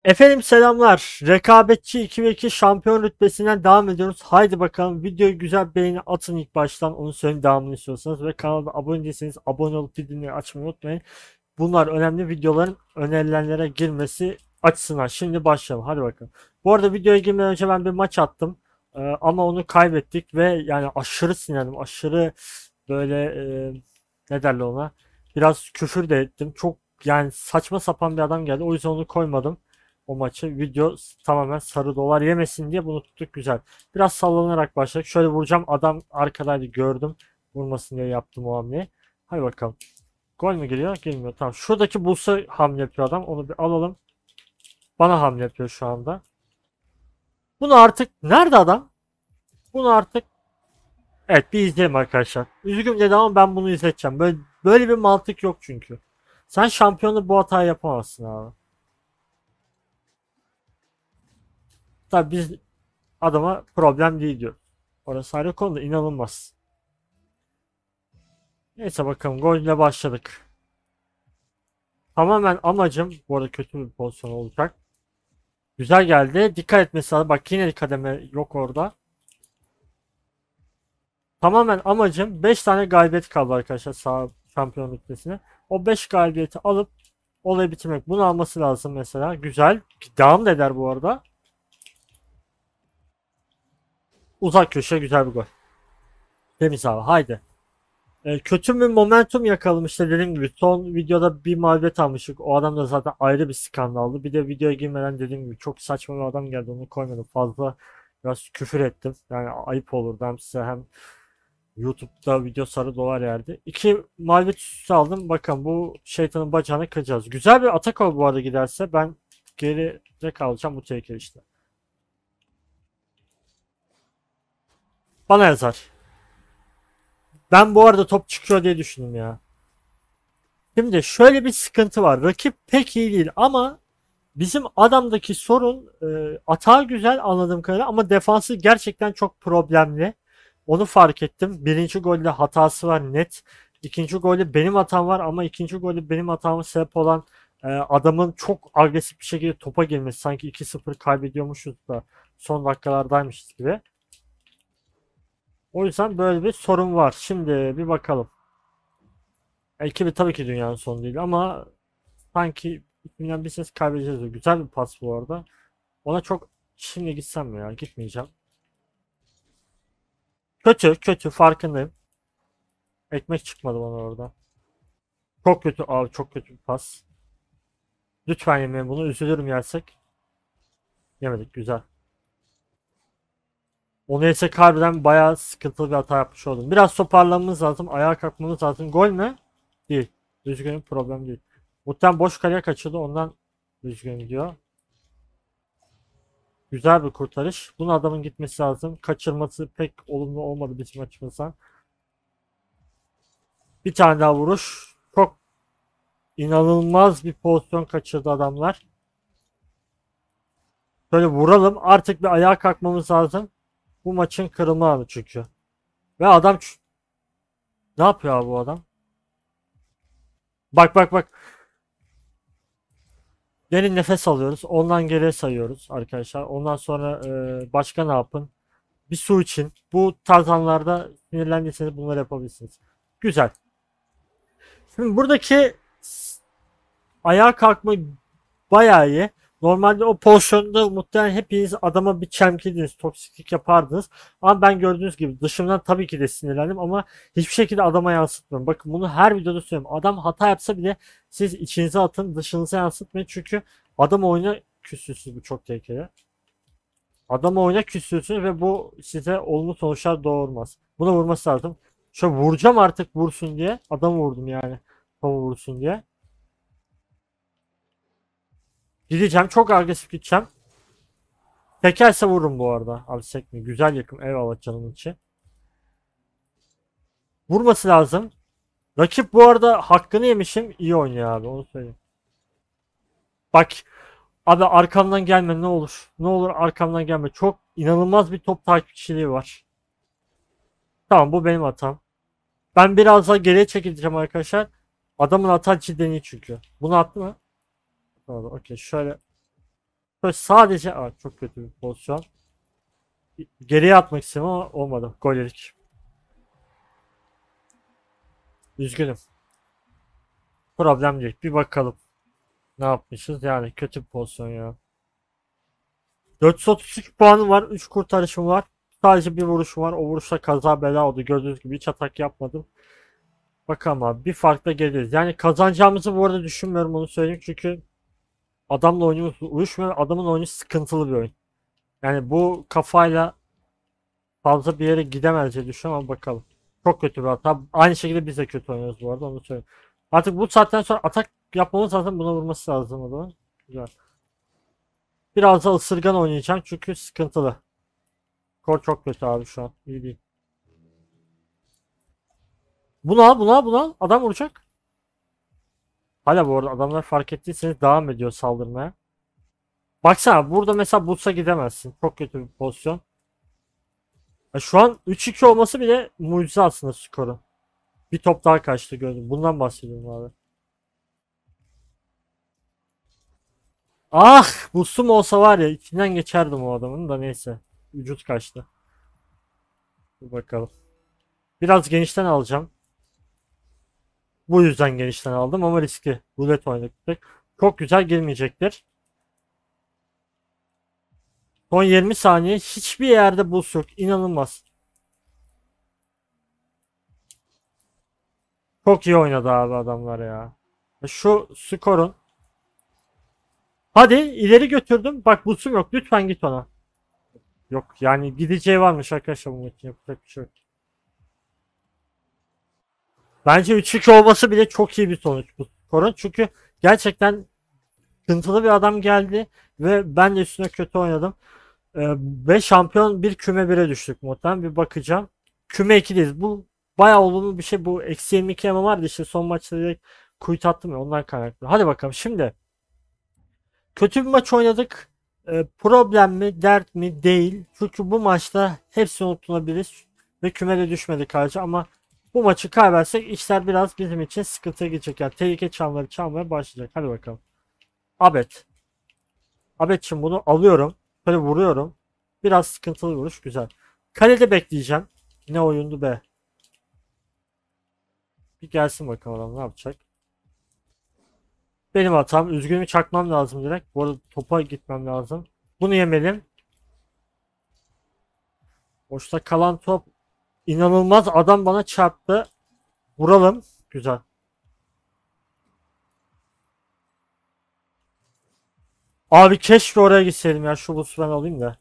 Efendim selamlar. Rekabetçi 2v2 şampiyon rütbesinden devam ediyoruz. Haydi bakalım videoyu güzel beğeni atın ilk baştan. Onu söyleyeyim devamını istiyorsanız. Ve kanala abone değilseniz abone olup bildirimleri açmayı unutmayın. Bunlar önemli videoların önerilenlere girmesi açısından. Şimdi başlayalım. Hadi bakalım. Bu arada videoya girmeden önce ben bir maç attım. Ama onu kaybettik ve yani aşırı sinirlendim. Aşırı böyle ne derler ona. Biraz küfür de ettim. Çok yani saçma sapan bir adam geldi. O yüzden onu koymadım o maçı. Video tamamen sarı dolar yemesin diye bunu tuttuk güzel. Biraz sallanarak başladık. Şöyle vuracağım. Adam arkadaydı gördüm. Vurmasın diye yaptım o hamleyi. Hadi bakalım. Gol mü geliyor? Gelmiyor. Tamam. Şuradaki Bulls'a hamle yapıyor adam. Onu bir alalım. Bana hamle yapıyor şu anda. Bunu artık nerede adam? Bunu artık evet bir izleyelim arkadaşlar. Üzgünüm dedi ama ben bunu izleteceğim. Böyle bir mantık yok çünkü. Sen şampiyonda bu hatayı yapamazsın abi. Tabii biz adama problem değil diyor. Orası ayrı konu da inanılmaz. Neyse bakalım golle başladık. Tamamen amacım bu arada kötü bir pozisyon olacak. Güzel geldi. Dikkat etmesi lazım. Bak yine kademe yok orada. Tamamen amacım 5 tane galibiyet kaldı arkadaşlar sağ şampiyon rütbesine. O 5 galibiyeti alıp olayı bitirmek. Bunu alması lazım mesela. Güzel. Devam da eder bu arada. Uzak köşe güzel bir gol. Temiz abi haydi. Kötü bir momentum yakalamıştı dediğim gibi. Son videoda bir mağlubiyet almıştık. O adam da zaten ayrı bir skandaldı. Bir de videoya girmeden dediğim gibi çok saçma bir adam geldi. Onu koymadım. Fazla biraz küfür ettim. Yani ayıp olurdu hem size hem YouTube'da video sarı dolar yerdi. İki mağlubiyet üstü aldım. Bakın bu şeytanın bacağını kıracağız. Güzel bir atak o bu arada giderse. Ben geride kalacağım bu tehlikeli işte. Bana yazar. Ben bu arada top çıkıyor diye düşündüm ya. Şimdi şöyle bir sıkıntı var. Rakip pek iyi değil ama bizim adamdaki sorun atağı güzel anladığım kadarıyla ama defansı gerçekten çok problemli. Onu fark ettim. Birinci golde hatası var net. İkinci golde benim hatam var ama ikinci golde benim hatamı sebep olan adamın çok agresif bir şekilde topa girmesi. Sanki 2-0 kaybediyormuşuz da son dakikalardaymışız gibi. O yüzden böyle bir sorun var. Şimdi bir bakalım. Ekibi tabii ki dünyanın sonu değil ama sanki içimden bir ses kaybedeceğiz. Güzel bir pas bu arada. Ona çok şimdi gitsem mi ya? Gitmeyeceğim. Kötü kötü farkındayım. Ekmek çıkmadı bana orada. Çok kötü abi çok kötü bir pas. Lütfen yemeyin bunu. Üzülürüm yersek. Yemedik güzel. Onu yesek harbiden bayağı sıkıntılı bir hata yapmış oldum. Biraz toparlanmamız lazım. Ayağa kalkmamız lazım. Gol mü? Değil. Üzgünüm problem değil. Muhtemelen boş kaleye kaçırdı ondan üzgünüm diyor. Güzel bir kurtarış. Bunu adamın gitmesi lazım. Kaçırması pek olumlu olmadı bizim açımızdan. Bir tane daha vuruş. Çok inanılmaz bir pozisyon kaçırdı adamlar. Böyle vuralım. Artık bir ayağa kalkmamız lazım. Bu maçın kırılma anı çünkü. Ve adam ne yapıyor abi bu adam? Bak bak bak. Derin nefes alıyoruz. Ondan geriye sayıyoruz arkadaşlar. Ondan sonra başka ne yapın? Bir su için. Bu tarz anlarda sinirlendiyseniz bunları yapabilirsiniz. Güzel. Şimdi buradaki ayağa kalkma bayağı iyi. Normalde o pozisyonda muhtemelen hepiniz adama bir çemkirdiniz, toksiklik yapardınız. Ama ben gördüğünüz gibi dışımdan tabii ki de sinirlendim ama hiçbir şekilde adama yansıtmıyorum. Bakın bunu her videoda söylüyorum. Adam hata yapsa bile siz içinize atın, dışınıza yansıtmayın. Çünkü adam oyuna küsüyorsunuz, bu çok tehlikeli. Adam oyuna küsüyorsunuz ve bu size olumlu sonuçlar doğurmaz. Buna vurması lazım. Şöyle vuracağım artık vursun diye. Adamı vurdum yani. Topu vursun diye. Gideceğim. Çok agresif gideceğim. Tekerse vururum bu arada. Abi sekmiyor. Güzel yakın. Eyvallah canımın içi. Vurması lazım. Rakip bu arada hakkını yemişim. İyi oynuyor abi. Onu söyleyeyim. Bak. Abi arkamdan gelme ne olur. Ne olur arkamdan gelme. Çok inanılmaz bir top takipçiliği var. Tamam bu benim hatam. Ben biraz daha geriye çekileceğim arkadaşlar. Adamın hata cidden iyi çünkü. Bunu attı mı? Tamam okey şöyle. Böyle sadece çok kötü bir pozisyon. Geriye atmak istedim ama olmadı. Gol yedik. Üzgünüm. Problem değil. Bir bakalım. Ne yapmışız? Yani kötü bir pozisyon ya. 433 puanım var. 3 kurtarışım var. Sadece bir vuruşum var. O vuruşta kaza bela oldu. Gördüğünüz gibi hiç atak yapmadım. Bakalım abi. Bir farkla geliyoruz. Yani kazanacağımızı bu arada düşünmüyorum, onu söyleyeyim. Çünkü adamla oyunumuz uyuşmuyor. Adamın oyunu sıkıntılı bir oyun. Yani bu kafayla fazla bir yere gidemez diye düşünüyorum ama bakalım. Çok kötü bir hata. Aynı şekilde biz de kötü oynuyoruz bu arada, onu söyleyeyim. Artık bu saatten sonra atak yapmamız lazım. Buna vurması lazım o zaman. Güzel. Biraz da ısırgan oynayacağım çünkü sıkıntılı. Skor çok kötü abi şu an. İyi değil. Bunu al, bunu al, bunu al. Adam vuracak. Hala bu arada adamlar, fark ettiyseniz, devam ediyor saldırmaya. Baksana burada mesela Buts'a gidemezsin. Çok kötü bir pozisyon. Şu an 3-2 olması bile mucize aslında skoru. Bir top daha kaçtı, gördüm. Bundan bahsediyorum abi. Ah! Buts'um olsa var ya içinden geçerdim o adamın da, neyse. Vücut kaçtı. Dur bakalım. Biraz genişten alacağım. Bu yüzden genişten aldım ama riskli. Rulet oynadık. Çok güzel girmeyecektir. Son 20 saniye. Hiçbir yerde buz yok. İnanılmaz. Çok iyi oynadı abi adamlar ya. Şu skorun. Hadi ileri götürdüm. Bak busum yok. Lütfen git ona. Yok yani, gideceği varmış arkadaşlar bu maçın. Yapacak bir şey yok. Bence 3-2 olması bile çok iyi bir sonuç bu skorun. Çünkü gerçekten sıkıntılı bir adam geldi ve ben de üstüne kötü oynadım. Ve şampiyon bir küme 1'e düştük muhtemelen. Bir bakacağım. Küme 2'deyiz. Bu bayağı olumlu bir şey. Bu eksi 22 yama vardı işte, son maçta direkt kuyut attım ya, ondan kaynaklı. Hadi bakalım şimdi. Kötü bir maç oynadık. Problem mi, dert mi? Değil. Çünkü bu maçta hepsi unutulabilir ve kümede düşmedik ayrıca, ama bu maçı kaybetsek işler biraz bizim için sıkıntıya girecek. Yani tehlike çanları çalmaya başlayacak. Hadi bakalım. Abed. Abed'çim bunu alıyorum. Böyle vuruyorum. Biraz sıkıntılı vuruş. Güzel. Kalede bekleyeceğim. Ne oyundu be. Bir gelsin bakalım adam ne yapacak. Benim hatam. Üzgünümü çakmam lazım direkt. Bu arada topa gitmem lazım. Bunu yemedim. Boşta kalan top. İnanılmaz, adam bana çarptı. Vuralım. Güzel. Abi keşke oraya gitseydim ya. Şu busu ben alayım da.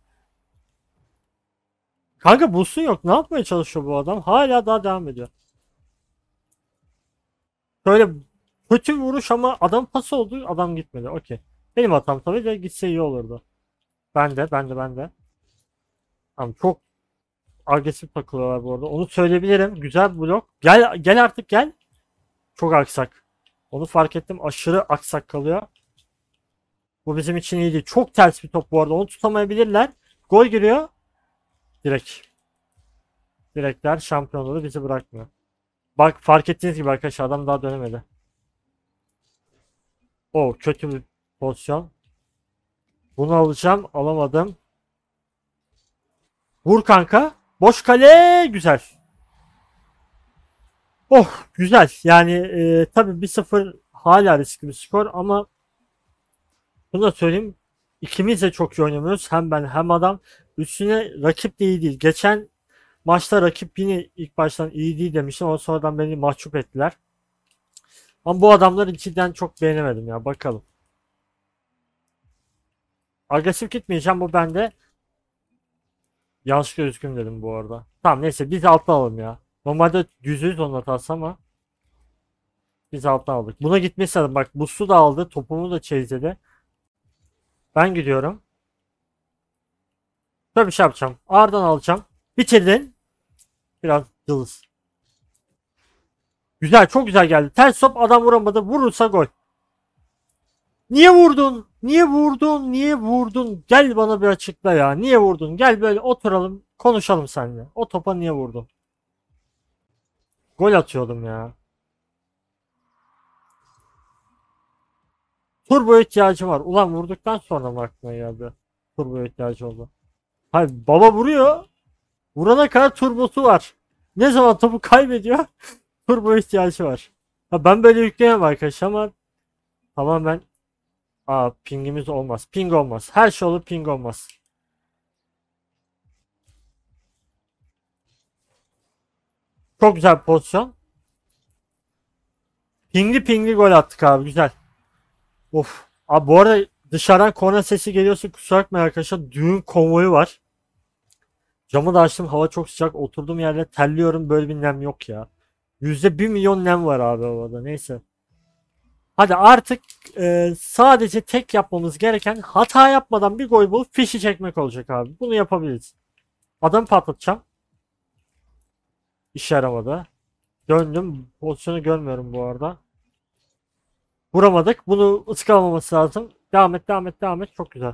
Kanka busun yok. Ne yapmaya çalışıyor bu adam? Hala daha devam ediyor. Böyle kötü bir vuruş ama adam pası oldu. Adam gitmedi. Okey. Benim hatam tabii de, gitse iyi olurdu. Ben de. Tamam, çok agresif takılıyorlar bu arada. Onu söyleyebilirim. Güzel bir blok. Gel gel artık gel. Çok aksak. Onu fark ettim. Aşırı aksak kalıyor. Bu bizim için iyi değil. Çok ters bir top bu arada. Onu tutamayabilirler. Gol giriyor. Direkt. Direkler şampiyonluğu bizi bırakmıyor. Bak fark ettiğiniz gibi arkadaşlar, adam daha dönemedi. O kötü bir pozisyon. Bunu alacağım. Alamadım. Vur kanka. Boş kale. Güzel. Oh güzel. Yani tabii 1-0 hala riskli bir skor ama bunu da söyleyeyim. İkimiz de çok iyi oynamıyoruz. Hem ben hem adam. Üstüne rakip de iyi değil. Geçen maçta rakip yine ilk baştan iyi değil demiştim ama sonradan beni mahcup ettiler. Ama bu adamları cidden çok beğenemedim ya. Bakalım. Agresif gitmeyeceğim, bu bende. Yanlışlıkla üzgün dedim bu arada. Tamam neyse, biz alttan alalım ya. Normalde %100 onun hatası ama biz alttan aldık. Buna gitmesi lazım. Bak Buslu da aldı. Topumu da çeyizledi. Ben gidiyorum. Şöyle bir şey yapacağım. Ağırdan alacağım. Bitirdin. Biraz cılız. Güzel, çok güzel geldi. Ters top, adam vuramadı. Vurursa gol. Niye vurdun? Niye vurdun? Niye vurdun? Gel bana bir açıkla ya. Niye vurdun? Gel böyle oturalım, konuşalım seninle. O topa niye vurdun? Gol atıyordum ya. Turbo ihtiyacı var. Ulan vurduktan sonra mı aklına geldi? Turbo ihtiyacı oldu. Hayır baba vuruyor. Vurana kadar turbosu var. Ne zaman topu kaybediyor? Turbo ihtiyacı var. Ha, ben böyle yükleyemem arkadaşlar ama tamamen pingimiz olmaz. Ping olmaz. Her şey olur ping olmaz. Çok güzel bir pozisyon. Pingli pingli gol attık abi güzel. Of. Abi bu arada dışarıdan korna sesi geliyorsa kusura bakmayın arkadaşlar. Düğün konvoyu var. Camı da açtım. Hava çok sıcak. Oturduğum yerde terliyorum. Böyle bir nem yok ya. %1 milyon nem var abi havada. Neyse. Hadi artık sadece tek yapmamız gereken hata yapmadan bir gol bulup fişi çekmek olacak abi. Bunu yapabiliriz. Adam patlatacağım. İşe yaramadı. Döndüm. Pozisyonu görmüyorum bu arada. Vuramadık. Bunu ıskalamaması lazım. Devam et, devam et, devam et. Çok güzel.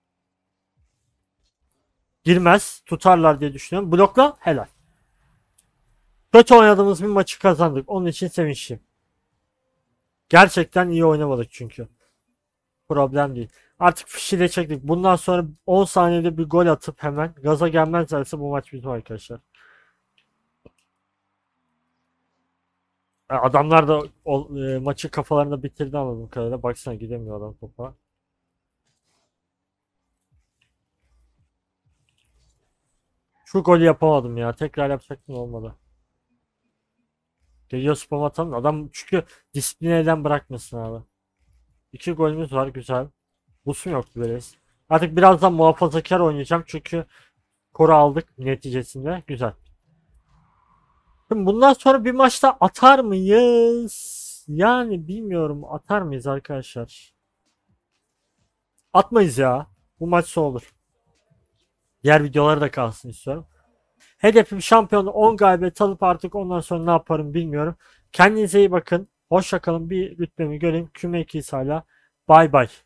Girmez. Tutarlar diye düşünüyorum. Blokla. Helal. Kötü oynadığımız bir maçı kazandık. Onun için sevinçliyim. Gerçekten iyi oynamadık çünkü. Problem değil. Artık fişi de çektik. Bundan sonra 10 saniyede bir gol atıp hemen gaza gelmezlerse bu maç bizim arkadaşlar. Adamlar da maçı kafalarında bitirdi anladığım kadarıyla. Baksana gidemiyor adam topa. Şu golü yapamadım ya. Tekrar yapacaktım olmadı. Geliyor spam atalım. Adam çünkü disiplin elden bırakmasın abi. 2 golümüz var güzel. Busum yoktu böyle. Artık birazdan muhafazakar oynayacağım çünkü skoru aldık neticesinde. Güzel. Şimdi bundan sonra bir maçta atar mıyız? Yani bilmiyorum. Atar mıyız arkadaşlar? Atmayız ya. Bu maç olur. Diğer videoları da kalsın istiyorum. Hedefim şampiyonu 10 galibiyet alıp artık ondan sonra ne yaparım bilmiyorum. Kendinize iyi bakın. Hoşça kalın. Bir rütbemi göreyim. Küme 2'yiz hala. Bay bay.